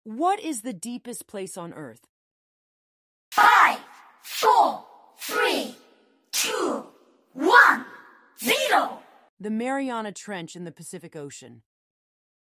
What is the deepest place on Earth? 5, 4, 3, 2, 1, 0. The Mariana Trench in the Pacific Ocean.